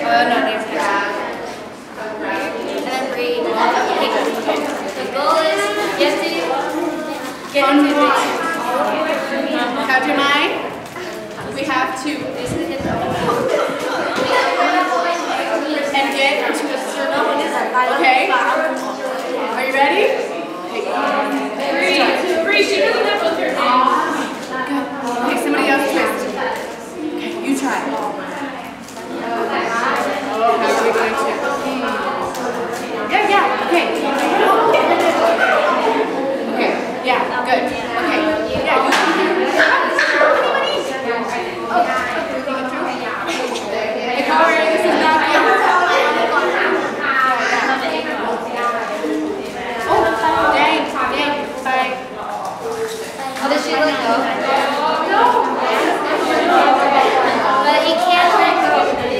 No, there's and then breathe. The goal is get into the Captain Mai. We have to and get into a circle. Okay? Are you ready? Three. She doesn't have both her hands. Okay, somebody else twist. Okay, you try. How are we going to? Yeah, okay. Okay, yeah, good. Okay, yeah, you can do it. Hey, how are you? This is not you. Oh, dang, bye. Oh, does she let go? No. But he can't let go.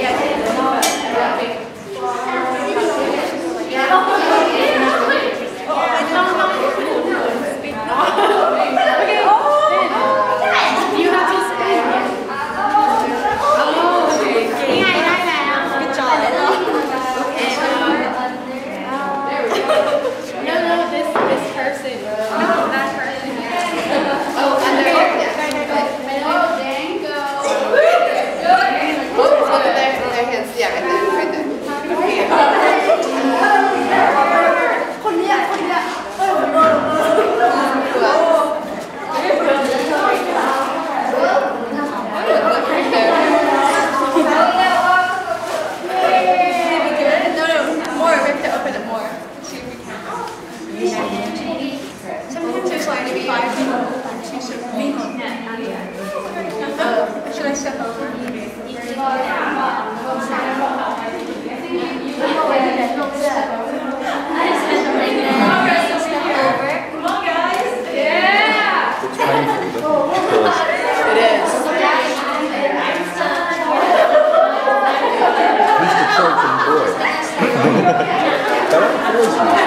Should I step over? Come on, guys. Yeah. It's painful because it is. he's the chosen boy. That ain't crazy.